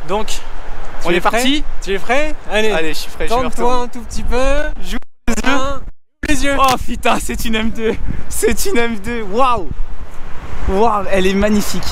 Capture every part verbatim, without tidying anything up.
Donc, on est parti. Tu es prêt? Allez, Allez, je suis prêt. tente-toi un tout petit peu. J'ouvre les yeux. Les yeux. Oh putain, c'est une M deux. C'est une M deux. Waouh. Waouh, elle est magnifique.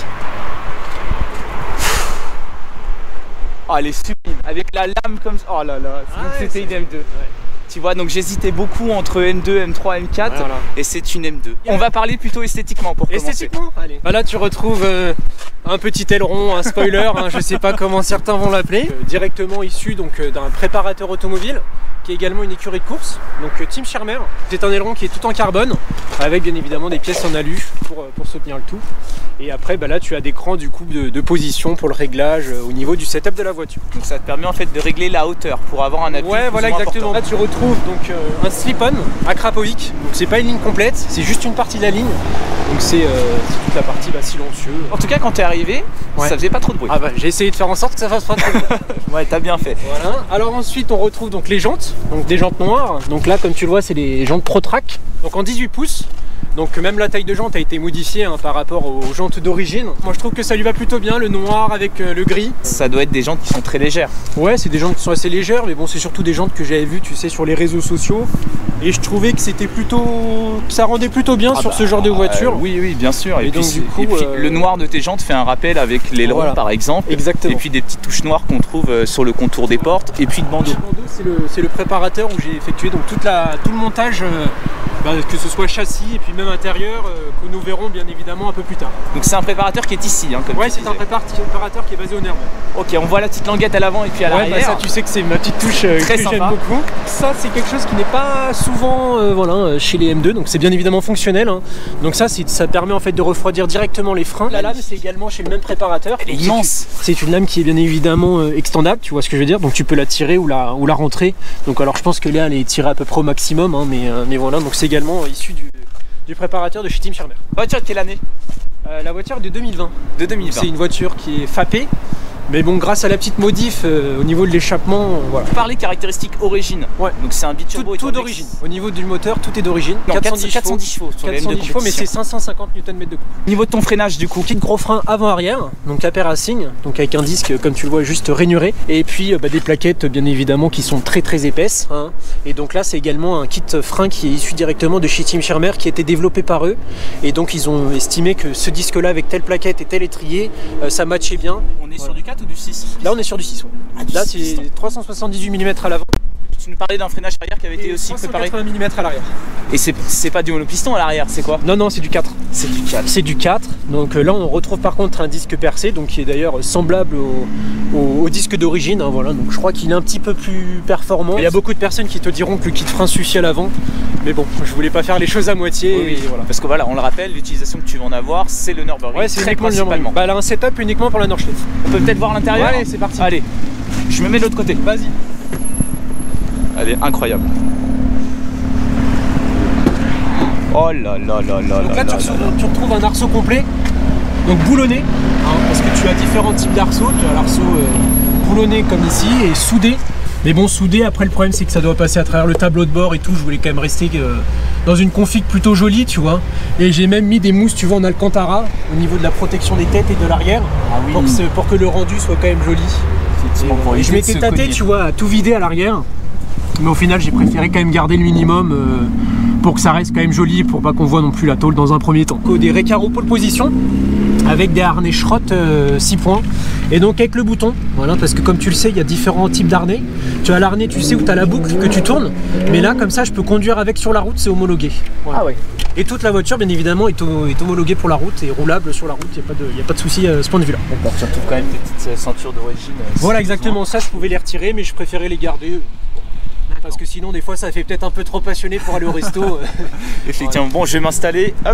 Oh, elle est sublime. Avec la lame comme ça. Oh là là, Ah ouais, c'était une M deux. Ouais. Tu vois, donc j'hésitais beaucoup entre M deux, M trois, M quatre, voilà. Et c'est une M deux. On va parler plutôt esthétiquement pour commencer. Esthétiquement, allez. Bah là tu retrouves euh, un petit aileron, un spoiler, hein, je sais pas comment certains vont l'appeler, euh, directement issu donc euh, d'un préparateur automobile, qui est également une écurie de course, donc euh, Team Schermer. C'est un aileron qui est tout en carbone, avec bien évidemment des pièces en alu pour, euh, pour soutenir le tout. Et après bah là tu as des crans du coup de, de position pour le réglage euh, au niveau du setup de la voiture. Donc ça te permet en fait de régler la hauteur pour avoir un appui. Ouais, plus voilà, ou moins exactement. important. Là tu retrouves donc euh, un slip-on à Krapovic, donc c'est pas une ligne complète, c'est juste une partie de la ligne, donc c'est euh, toute la partie bah, silencieux. En tout cas quand t'es arrivé, ouais. Ça faisait pas trop de bruit. Ah bah j'ai essayé de faire en sorte que ça fasse pas trop de bruit. Ouais, t'as bien fait. Voilà. Alors ensuite on retrouve donc les jantes, donc des jantes noires, donc là comme tu le vois c'est les jantes ProTrack, donc en dix-huit pouces. Donc même la taille de jante a été modifiée hein, par rapport aux jantes d'origine. Moi je trouve que ça lui va plutôt bien, le noir avec euh, le gris. Ça doit être des jantes qui sont très légères. Ouais, c'est des jantes qui sont assez légères, mais bon c'est surtout des jantes que j'avais vues tu sais sur les réseaux sociaux. Et je trouvais que c'était plutôt... ça rendait plutôt bien ah sur bah, ce genre de voiture. Euh, oui, oui, bien sûr. Et, et puis, donc, du coup, et puis euh... le noir de tes jantes fait un rappel avec l'aileron voilà. Par exemple. Exactement. Et puis des petites touches noires qu'on trouve sur le contour des portes. Et puis le bandeau. Le bandeau c'est le, le préparateur où j'ai effectué donc toute la, tout le montage. Euh, Bah, que ce soit châssis et puis même intérieur euh, que nous verrons bien évidemment un peu plus tard. Donc c'est un préparateur qui est ici hein, comme ouais, c'est un préparateur qui est basé au nerf. Ok, on voit la petite languette à l'avant et puis à ouais, l'arrière. Bah ça tu sais que c'est ma petite touche euh, très que sympa. J'aime beaucoup. Ça c'est quelque chose qui n'est pas souvent euh, voilà, chez les M deux, donc c'est bien évidemment fonctionnel hein. Donc ça, ça permet en fait de refroidir directement les freins. La lame c'est également chez le même préparateur. Elle est immense. C'est une lame qui est bien évidemment euh, extendable, tu vois ce que je veux dire, donc tu peux la tirer ou la, ou la rentrer. Donc alors je pense que là elle est tirée à peu près au maximum hein, mais, euh, mais voilà, donc c'est également euh, issu du du préparateur de chez Team Schermer. La voiture de quelle année? euh, La voiture est de deux mille vingt. De deux mille vingt. C'est une voiture qui est fapée. Mais bon, grâce à la petite modif euh, au niveau de l'échappement, voilà. Vous parlez caractéristiques origine. Ouais. Donc c'est un biturbo. Tout, tout d'origine. Au niveau du moteur, tout est d'origine. quatre cent dix chevaux sur les M deux chevaux, mais c'est cinq cent cinquante newton mètres de couple. Au niveau de ton freinage, du coup, kit gros frein avant-arrière, donc Aper Racing, donc avec un disque comme tu le vois juste rainuré, et puis bah, des plaquettes bien évidemment qui sont très très épaisses. Hein. Et donc là, c'est également un kit frein qui est issu directement de chez Team Schermer, qui a été développé par eux. Et donc ils ont estimé que ce disque-là avec telle plaquette et tel étrier, euh, ça matchait bien. On est voilà. Sur du quatre ou du six? Là, on est sur du six. Ouais. Ah, du là, c'est trois cent soixante-dix-huit millimètres à l'avant. Tu nous parlais d'un freinage arrière qui avait été aussi préparé. trois cent quatre-vingts millimètres à l'arrière. Et c'est pas du monopiston à l'arrière, c'est quoi? Non, non, c'est du quatre. C'est du quatre. C'est du quatre. Donc euh, là, on retrouve par contre un disque percé, donc qui est d'ailleurs semblable au, au, au disque d'origine. Hein, voilà. Donc je crois qu'il est un petit peu plus performant. Il y a beaucoup de personnes qui te diront que le kit frein suffit à l'avant. Mais bon, je voulais pas faire les choses à moitié. Oui, et voilà. Parce que voilà, on le rappelle, l'utilisation que tu vas en avoir, c'est le Nürburgring. Ouais, c'est principalement. Bah, elle a un setup uniquement pour la Nordschleife. On peut peut-être voir l'intérieur. Ouais, allez, c'est parti. Allez, je me mets de l'autre côté. Vas-y. Elle est incroyable. Oh là là là là. Donc là, là, tu, là, retrouves, là. tu retrouves un arceau complet, donc boulonné, hein, parce que tu as différents types d'arceaux. Tu as l'arceau euh, boulonné comme ici et soudé. Mais bon, soudé, après le problème c'est que ça doit passer à travers le tableau de bord et tout. Je voulais quand même rester euh, dans une config plutôt jolie, tu vois. Et j'ai même mis des mousses, tu vois, en alcantara au niveau de la protection des têtes et de l'arrière, ah oui. pour, que pour que le rendu soit quand même joli. Et, et je m'étais tâté, tu vois, à tout vider à l'arrière. Mais au final, j'ai préféré quand même garder le minimum euh, pour que ça reste quand même joli, pour pas qu'on voit non plus la tôle dans un premier temps. Des Recaro pole position avec des harnais Schrott euh, six points et donc avec le bouton, voilà, parce que comme tu le sais, il y a différents types d'harnais. Tu as l'harnais, tu sais, où tu as la boucle que tu tournes, mais là comme ça je peux conduire avec sur la route, c'est homologué. Voilà. Ah ouais. Et toute la voiture bien évidemment est, est homologuée pour la route et roulable sur la route, il n'y a, a pas de souci à ce point de vue là. D'accord, tu retrouves quand même tes petites ceintures d'origine. Voilà, exactement, ça je pouvais les retirer mais je préférais les garder. Parce que sinon des fois ça fait peut-être un peu trop passionné pour aller au resto. Effectivement, bon je vais m'installer, hop.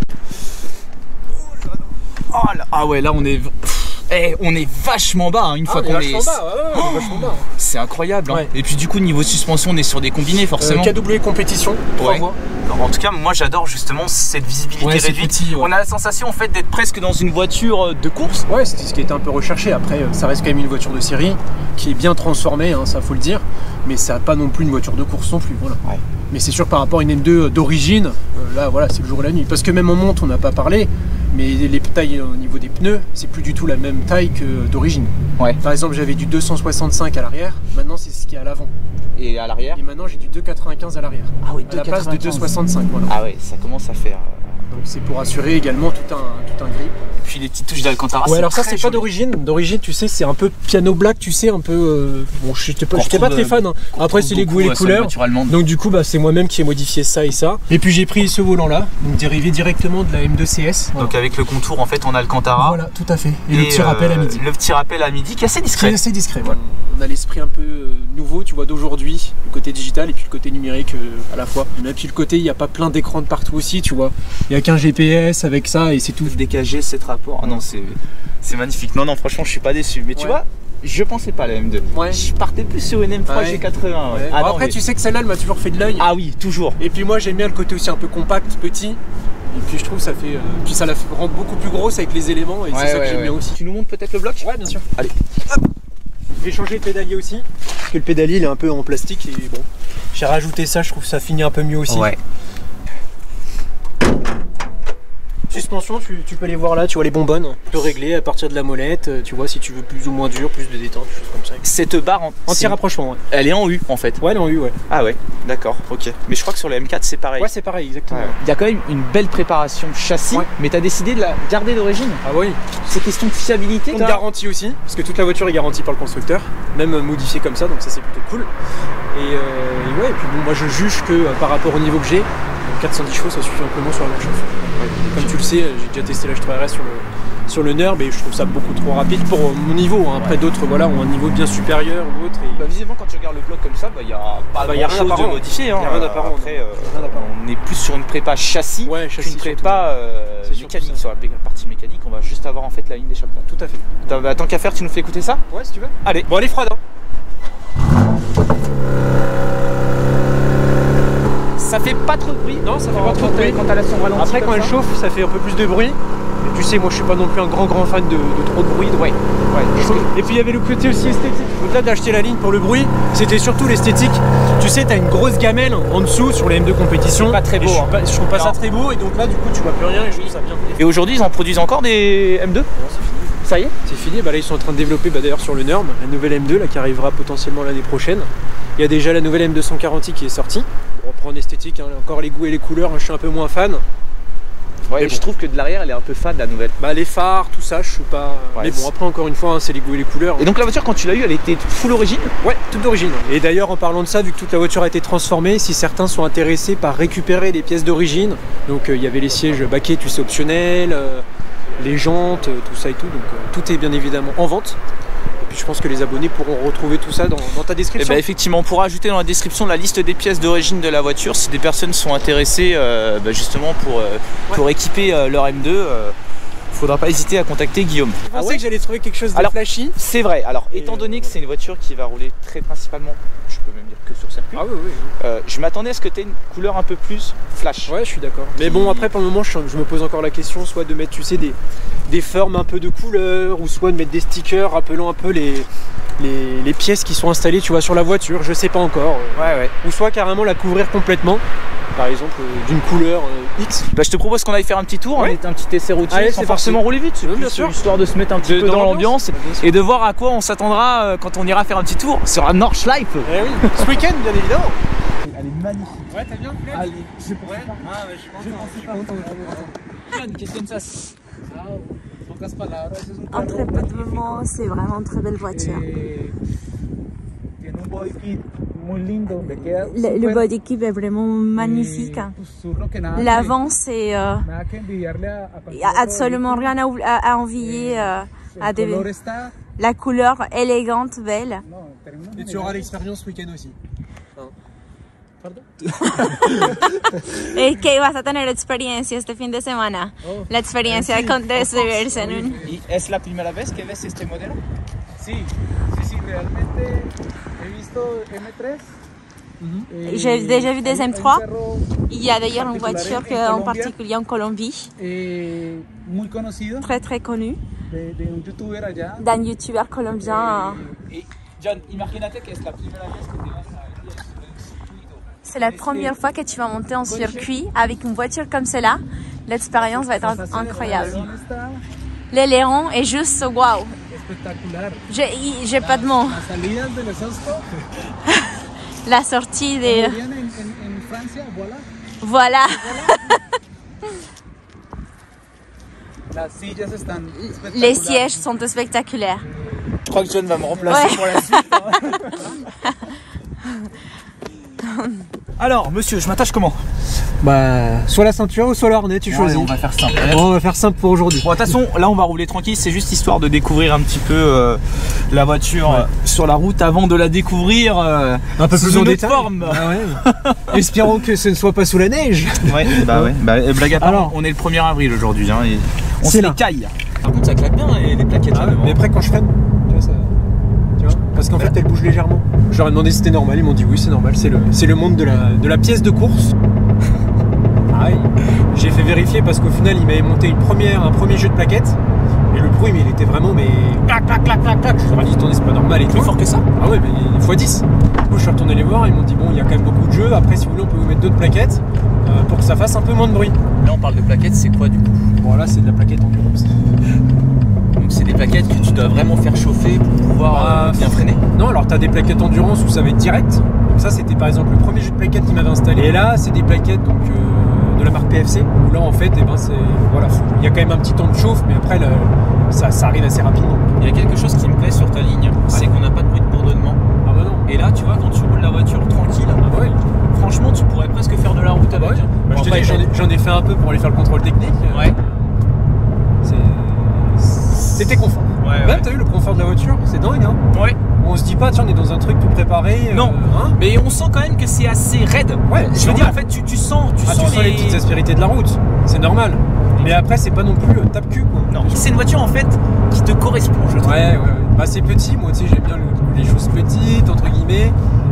Oh là, ah ouais, là on est, eh, on est vachement bas hein, une ah, fois qu'on est. Vachement bas, ouais, ouais, vachement bas. C'est incroyable. Hein. Ouais. Et puis du coup niveau suspension, on est sur des combinés forcément. Euh, K W compétition, trois ouais. voies. Alors, en tout cas, moi j'adore justement cette visibilité ouais, réduite. Petit, ouais. On a la sensation en fait d'être presque dans une voiture de course. Ouais, c'est ce qui était un peu recherché. Après, ça reste quand même une voiture de série qui est bien transformée, hein, ça faut le dire. Mais ça n'a pas non plus une voiture de course non plus. Voilà. Ouais. Mais c'est sûr par rapport à une M deux d'origine, euh, là voilà, c'est le jour et la nuit. Parce que même en monte, on n'a pas parlé. mais les tailles au niveau des pneus, c'est plus du tout la même taille que d'origine. Ouais. Par exemple, j'avais du deux cent soixante-cinq à l'arrière, maintenant c'est ce qu'il y a à l'avant. Et à l'arrière? Et maintenant j'ai du deux quatre-vingt-quinze à l'arrière. Ah oui, à la place de deux soixante-cinq. Voilà. Ah oui, ça commence à faire. Donc c'est pour assurer également tout un, tout un grip. Et puis les petites touches d'Alcantara. Ouais, alors ça c'est pas d'origine. D'origine, tu sais, c'est un peu piano black, tu sais, un peu. Euh... Bon, je n'étais pas, pas très fan. Hein. Après, c'est les goûts et les couleurs. Donc du coup, bah, c'est moi-même qui ai modifié ça et ça. Et puis j'ai pris ce volant-là, donc dérivé directement de la M deux C S. Voilà. Donc avec le contour en fait en Alcantara. Voilà, tout à fait. Et, et le petit euh, rappel à midi. Le petit rappel à midi qui est assez discret. Qui est assez discret, voilà. On a l'esprit un peu euh, nouveau, tu vois, d'aujourd'hui, le côté digital et puis le côté numérique euh, à la fois. Et puis le côté, il n'y a pas plein d'écrans de partout aussi, tu vois. Il n'y a qu'un G P S avec ça et c'est tout. D K G, sept rapports. Ah non, c'est magnifique. Non, non, franchement, je suis pas déçu. Mais tu ouais. vois, je pensais pas à la M deux. Ouais. Je partais plus sur une M trois ouais. G quatre-vingts. Ouais. Ouais. Ah, bon, non, après, mais... tu sais que celle-là, elle m'a toujours fait de l'œil. Ah oui, toujours. Et puis moi, j'aime bien le côté aussi un peu compact, petit. Et puis je trouve ça fait, euh, puis ça la rend beaucoup plus grosse avec les éléments et ouais, c'est ça ouais, que j'aime ouais. bien aussi. Tu nous montres peut-être le bloc? Ouais, bien sûr. Allez. Hop. J'ai changé le pédalier aussi, parce que le pédalier il est un peu en plastique et bon, j'ai rajouté ça, je trouve que ça finit un peu mieux aussi. Ouais. Suspension, tu, tu peux les voir là, tu vois les bonbonnes, tu peux régler à partir de la molette, tu vois si tu veux plus ou moins dur, plus de détente, des choses comme ça. Cette barre en anti-rapprochement, ouais. Elle est en U en fait. Ouais, elle est en U, ouais. Ah ouais, d'accord, ok. Mais je crois que sur le M quatre c'est pareil. Ouais, c'est pareil, exactement. Ouais. Il y a quand même une belle préparation châssis, ouais. mais tu as décidé de la garder d'origine. Ah oui. C'est question de fiabilité. On garantit aussi, parce que toute la voiture est garantie par le constructeur, même modifiée comme ça, donc ça c'est plutôt cool. Et, euh, et ouais, et puis bon, moi je juge que euh, par rapport au niveau que j'ai, quatre cent dix chevaux ça suffit amplement sur la marche. Ouais. Comme tu le sais, j'ai déjà testé l'H trois R S sur le, sur le N U R B et je trouve ça beaucoup trop rapide pour mon niveau. Hein. Après ouais. d'autres voilà, ont un niveau bien supérieur ou autre. Et... Bah, visiblement quand tu regardes le bloc comme ça, il bah, n'y a pas bah, grand chose de modifié. Il hein. n'y a rien d'apparent. Après, euh, on est plus sur une prépa châssis ouais, qu'une prépa euh, mécanique. Sur la partie mécanique, on va juste avoir en fait la ligne d'échappement. Tout à fait. Bah, tant qu'à faire, tu nous fais écouter ça? Ouais, si tu veux. Allez. Bon, elle est froide. Hein. Ça fait pas trop de bruit. Non, ça fait pas trop de bruit. Quand elle a son ralenti. Après, quand elle chauffe, ça fait un peu plus de bruit. Mais tu sais, moi je suis pas non plus un grand grand fan de, de trop de bruit. Ouais. ouais. Et puis il y avait le côté aussi esthétique. Au-delà d'acheter la ligne pour le bruit, c'était surtout l'esthétique. Tu sais, t'as une grosse gamelle en dessous sur les M deux compétition. C'est pas très beau. Je, hein. pas, je trouve pas non. ça très beau. Et donc là, du coup, tu vois plus rien et je trouve ça bien. Et aujourd'hui, ils en produisent encore des M deux? Non, c'est fini. Ça y est? C'est fini. Bah là, ils sont en train de développer bah, d'ailleurs sur le N U R B la nouvelle M deux là, qui arrivera potentiellement l'année prochaine. Il y a déjà la nouvelle M deux cent quarante qui est sortie. On reprend en esthétique, hein, encore les goûts et les couleurs, hein, je suis un peu moins fan. Ouais, et bon. Je trouve que de l'arrière elle est un peu fan la nouvelle. Bah les phares, tout ça, je suis pas. Ouais, mais bon après encore une fois, hein, c'est les goûts et les couleurs. Et donc la voiture quand tu l'as eue, elle était full origine? Ouais, toute d'origine. Et d'ailleurs en parlant de ça, vu que toute la voiture a été transformée, si certains sont intéressés par récupérer des pièces d'origine, donc il euh, y avait les sièges baquets, tu sais, optionnels, euh, les jantes, euh, tout ça et tout, donc euh, tout est bien évidemment en vente. Et puis je pense que les abonnés pourront retrouver tout ça dans, dans ta description. Et bah effectivement, on pourra ajouter dans la description la liste des pièces d'origine de la voiture si des personnes sont intéressées euh, bah justement pour, euh, ouais. pour équiper euh, leur M deux. Euh, faudra pas hésiter à contacter Guillaume. Je pensais ah ouais que j'allais trouver quelque chose de alors, flashy. C'est vrai. Alors et étant donné euh, que c'est une voiture qui va rouler très principalement, je peux même dire que sur circuit. Ah oui, oui, oui. Euh, je m'attendais à ce que tu aies une couleur un peu plus flash. Ouais, je suis d'accord. Mais bon, après pour le moment, je, je me pose encore la question, soit de mettre, tu sais, des, des formes un peu de couleurs, ou soit de mettre des stickers rappelant un peu les, les, les pièces qui sont installées, tu vois, sur la voiture. Je sais pas encore. Ouais, ouais. Ou soit carrément la couvrir complètement. Par exemple euh, d'une couleur euh, X. Bah, je te propose qu'on aille faire un petit tour, ouais. un petit essai routier, Allez, sans forcément rouler vite, oui, bien sûr. Histoire de se mettre un petit de, peu dans, dans l'ambiance et de voir à quoi on s'attendra euh, quand on ira faire un petit tour sur la Nordschleife. Eh oui, ce week-end bien évidemment. Elle est magnifique. Ouais, t'as bien plu? Allez, je pense ouais. pas. Ah, mais je pense je pense pas. John, qu'est-ce que tu penses? En très peu de moments, c'est vraiment une très belle voiture. Le, le body kit est vraiment magnifique. L'avant, c'est euh, absolument rien à, à, à envier euh, à des, la couleur élégante, belle. Et tu auras l'expérience ce week-end aussi. Es que vas a tener experiencia este fin de semana. Oh, la experiencia sí, de subirse en un... ¿Y es la primera vez que ves este modelo? Sí, sí, sí, realmente he visto M tres. Mm-hmm. J'ai déjà vu des M trois. Il y a d'ailleurs une voiture que, en particulier en Colombie, eh, muy conocido, très très connue, de, de un youtuber allá, d'un youtubeur colombien. Eh, John, imagínate que es la primera vez que te vas a... C'est la première fois que tu vas monter en circuit avec une voiture comme celle-là. l'expérience va être Las incroyable. ¿Dónde está? L'aileron est juste wow. Espectacular. J'ai j'ai pas de mots. Las salidas de los Osco, La sortie como des... dirían en, en, en Francia, voilà. Voilà. Las sillas están espectaculares. Les sièges sont spectaculaires. Je crois que John va me remplacer Ouais. pour la suite. Alors, monsieur, je m'attache comment? Bah, soit la ceinture ou soit l'harnais, tu choisis. Ouais, on va faire simple. Bon, on va faire simple pour aujourd'hui. Bon, de toute façon, là on va rouler tranquille, c'est juste histoire de découvrir un petit peu euh, la voiture euh, sur la route avant de la découvrir euh, Un peu sous plus une en autre détail. forme. Ah ouais. Espérons que ce ne soit pas sous la neige. Ouais, bah ouais, bah, euh, blague à part, Alors. on est le premier avril aujourd'hui, hein, et on C'est se là. les caille. Par contre, ça claque bien les, les plaquettes Ah là ouais, devant. mais après quand je freine, tu vois, ça... tu vois parce qu'en fait elle bouge légèrement. Je leur ai demandé si c'était normal, ils m'ont dit oui c'est normal, c'est le, c'est le monde de la, de la pièce de course. Ah oui. J'ai fait vérifier parce qu'au final il m'avait monté une première, un premier jeu de plaquettes et le bruit mais il était vraiment mais clac clac clac clac clac. Je leur ai dit attendez c'est pas normal et Plus tout. fort que ça. Ah ouais mais fois dix. Du coup je suis retourné les voir, ils m'ont dit bon il y a quand même beaucoup de jeux, après si vous voulez on peut vous mettre d'autres plaquettes euh, pour que ça fasse un peu moins de bruit. Là on parle de plaquettes, c'est quoi du coup? Bon là c'est de la plaquette endurance. Donc c'est des plaquettes que tu dois vraiment faire chauffer pour pouvoir Bah, euh, bien freiner. Non, alors t'as des plaquettes endurance où ça va être direct. Donc ça c'était par exemple le premier jeu de plaquettes qu'il m'avait installé. Et là c'est des plaquettes donc euh, de la marque P F C où là en fait eh ben, c'est voilà, faut- il y a quand même un petit temps de chauffe mais après le- ça, ça arrive assez rapidement. Il y a quelque chose qui me plaît sur ta ligne, c'est qu'on n'a pas de bruit de bourdonnement. Ah bah non. Et là tu vois quand tu roules la voiture tranquille, Ah bah ouais. franchement tu pourrais presque faire de la route avec. Ouais. hein. Bah, Bon, je te après, dis, j'en ai, j'en ai fait un peu pour aller faire le contrôle technique. Ouais. C'est- C'était confort. Ouais, Même ouais. t'as vu le confort de la voiture, c'est dingue hein. Ouais. On se dit pas tiens on est dans un truc tout préparé. Non. euh, hein. Mais on sent quand même que c'est assez raide. Ouais, Je c'est veux dire, en normal. fait, tu, tu sens, tu Ah, sens, tu sens les petites aspérités de la route, c'est normal. Mais après c'est pas non plus euh, tape-cul quoi. Non, c'est une voiture en fait qui te correspond, je trouve. Ouais, ouais, ouais. Bah, c'est petit, moi, tu sais, j'aime bien le- les choses petites, entre guillemets.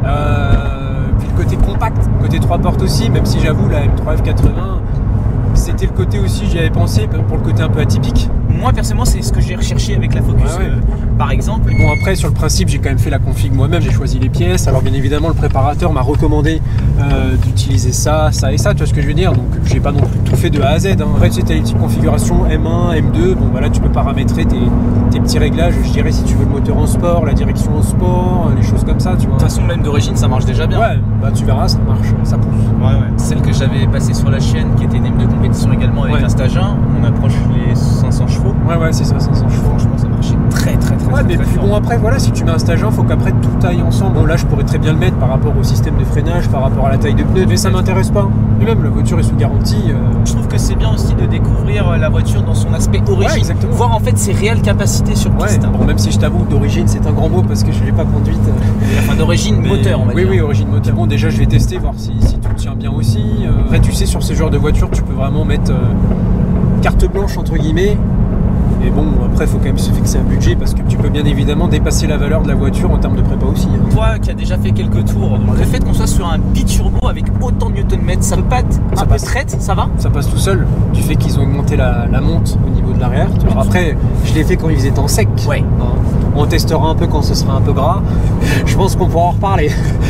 Euh, puis le côté compact, côté trois portes aussi, même si j'avoue, la M trois F quatre-vingts, c'était le côté aussi, j'y avais pensé, pour le côté un peu atypique. Moi, personnellement, c'est ce que j'ai recherché avec la Focus, Ouais, ouais. euh, par exemple. Bon, après, sur le principe, j'ai quand même fait la config moi-même, j'ai choisi les pièces. Alors, bien évidemment, le préparateur m'a recommandé euh, d'utiliser ça, ça et ça, tu vois ce que je veux dire. Donc, j'ai pas non plus tout fait de A à Z. Hein. En fait, tu sais, t'as les petites configurations M un, M deux. Bon, bah là, tu peux paramétrer tes, tes petits réglages. Je dirais si tu veux le moteur en sport, la direction en sport, les choses comme ça, tu vois. De toute façon, même d'origine, ça marche déjà bien. Ouais, bah tu verras, ça marche, ça pousse. Ouais, ouais. Celle que j'avais passée sur la chaîne, qui était une M de compétition également avec Ouais. un stage un, on approche les cinq cents chevaux. Ouais, ouais, c'est ça, cinq cents chevaux. Franchement, ça marchait très, très, très, Ouais, très, mais très puis fort. bon, après, voilà, si tu mets un stage un, faut qu'après tout aille ensemble. Bon, là, je pourrais très bien le mettre par rapport au système de freinage, par rapport à la taille de pneus, mais ça m'intéresse pas. Et même, la voiture est sous garantie. euh, Je trouve que c'est bien aussi de découvrir la voiture dans son aspect origine, Ouais, exactement. voir en fait ses réelles capacités sur Ouais, piste. bon, même si je t'avoue que d'origine, c'est un grand mot parce que je l'ai pas conduite. euh, Enfin, d'origine mais- moteur, on va oui, dire. Oui, origine moteur. Bon, déjà, je vais tester, voir si, si tout tient bien aussi. Euh, Après, tu sais, sur ce genre de voiture, tu peux vraiment mettre euh, carte blanche, entre guillemets. Et bon, après, il faut quand même se fixer un budget parce que tu peux bien évidemment dépasser la valeur de la voiture en termes de prépa aussi. hein. Toi qui as déjà fait quelques tours, donc le fait qu'on soit sur un biturbo avec autant de Newton-mètres, ça peut pas être Ça un peu passe. traite, ça va? Ça passe tout seul, du fait qu'ils ont augmenté la, la monte au niveau de l'arrière. Alors après, je l'ai fait quand ils étaient en sec. Ouais. Hein. On testera un peu quand ce sera un peu gras. Je pense qu'on pourra en reparler.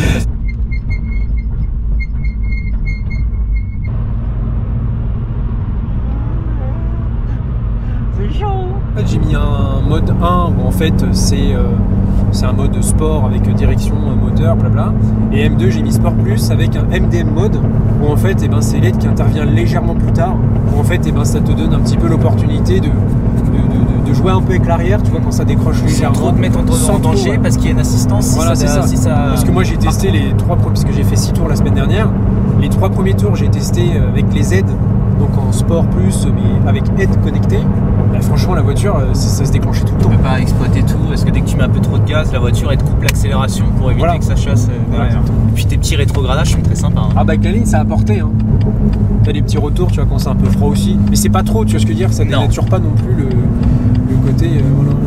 En fait, j'ai mis un mode un où en fait c'est euh, c'est un mode sport avec direction, moteur, blabla. Et M deux j'ai mis sport plus avec un M D M mode où en fait eh ben, c'est l'aide qui intervient légèrement plus tard. Où en fait eh ben, ça te donne un petit peu l'opportunité de, de, de- de jouer un peu avec l'arrière, tu vois, quand ça décroche Sans légèrement. trop te mettre en, Sans en trop, danger ouais. parce qu'il y a une assistance. Si Voilà, ça, c'est ça. si ça- Parce que moi j'ai testé les trois premiers, parce que j'ai fait six tours la semaine dernière. Les trois premiers tours j'ai testé avec les aides, donc en sport plus, mais avec aide connectée. Bah, franchement la voiture, euh, ça, ça se déclenchait tout le temps. Tu peux pas exploiter tout parce que dès que tu mets un peu trop de gaz, la voiture elle te coupe l'accélération pour éviter Voilà. que ça chasse. euh, Voilà, derrière. exactement. Et puis tes petits rétrogradages sont très sympas. hein. Ah bah avec la ligne ça a apporté hein. T'as des petits retours, tu vois, quand c'est un peu froid aussi. Mais c'est pas trop, tu vois ce que je veux dire, ça ne Non. dénature pas non plus le, le côté. euh, voilà.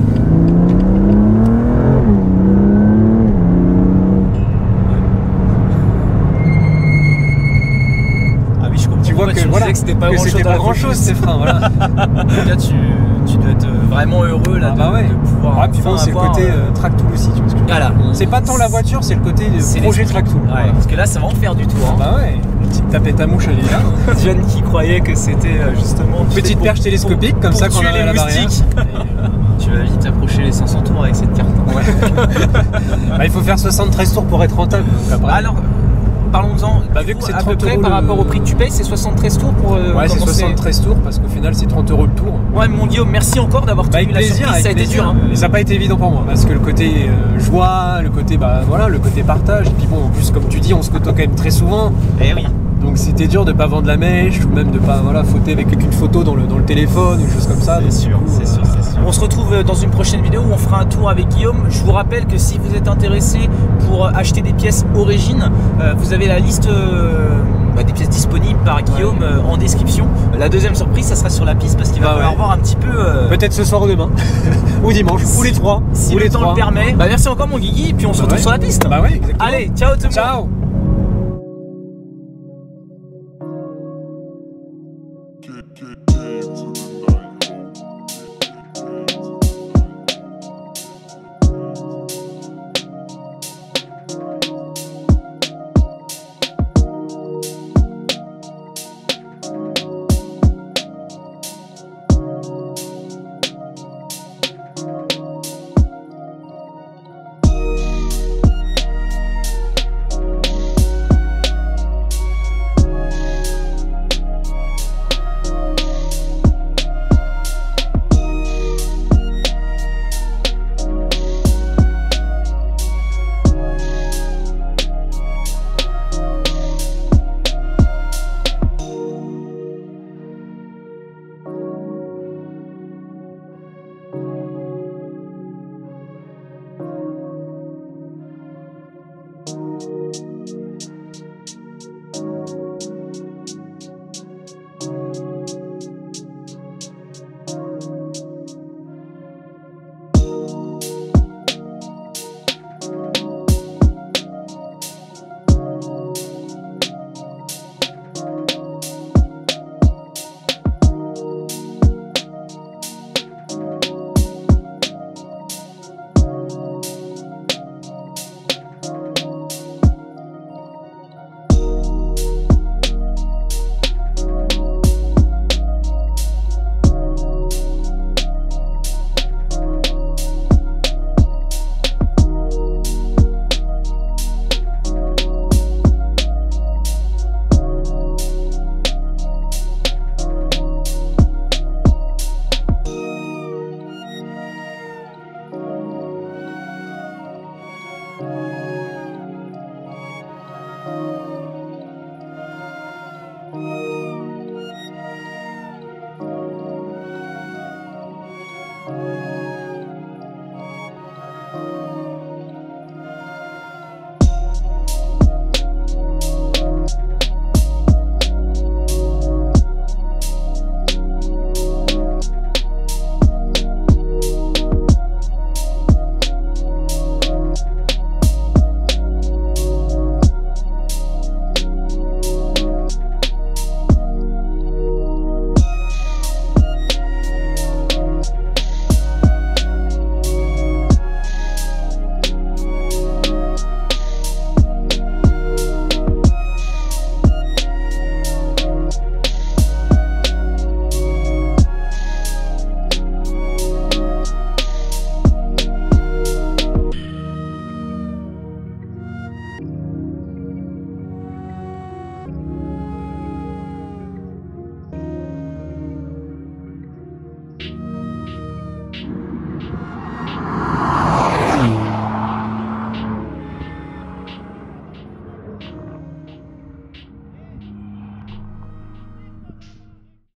Ah oui, je comprends. Tu vois pourquoi que tu me voilà, disais que c'était pas que grand chose. c'était pas grand chose ces freins, voilà. En tout cas, tu, tu dois être vraiment heureux là Ah bah de, ouais. de pouvoir Ah, puis bon, enfin c'est le avoir, côté euh, euh, track tool aussi, tu vois ce que je veux dire. Voilà, C'est pas tant la voiture, c'est le côté C'est projet l'esprit. Tractool. Ouais, Voilà. parce que là, ça va en faire du tour. Hein. Bah ouais, une petite tapette à mouche, elle est là. Jeanne qui croyait que c'était euh, justement... tu sais, Petite pour- perche télescopique, pour- comme pour ça qu'on tuer a les la barrière. moustiques. Tu vas vite approcher les cinq cents tours avec cette carte. Ouais. Bah, il faut faire soixante-treize tours pour être rentable. Donc après, Alors, parlons-en. Bah, Du vu que coup, c'est à peu trente près euros par le- rapport au prix que tu payes, c'est soixante-treize tours pour euh, ouais, c'est commencer. soixante-treize tours parce qu'au final, c'est trente euros le tour. Ouais, mon Guillaume, merci encore d'avoir Bah, tenu avec la plaisir, surprise. avec Ça a été plaisir. dur. Hein. Et ça n'a pas été évident pour moi parce que le côté euh, joie, le côté bah voilà, le côté partage. Et puis bon, en plus, comme tu dis, on se côtoie quand même très souvent. Eh oui. Donc c'était dur de pas vendre la mèche ou même de pas voilà fauter avec une photo dans le, dans le téléphone ou des choses comme ça. Donc, C'est sûr, du coup, c'est sûr, euh, c'est sûr. On se retrouve dans une prochaine vidéo où on fera un tour avec Guillaume. Je vous rappelle que si vous êtes intéressé pour acheter des pièces origine, euh, vous avez la liste euh, bah, des pièces disponibles par Guillaume euh, en description. La deuxième surprise, ça sera sur la piste parce qu'il va Bah falloir ouais. voir un petit peu. euh, Peut-être ce soir ou demain ou dimanche ou les trois. si ou le les temps trois. le permet. Bah, merci encore mon Guigui, et puis on se Bah retrouve ouais. sur la piste. Bah ouais, exactement. Allez, ciao tout le monde. Ciao.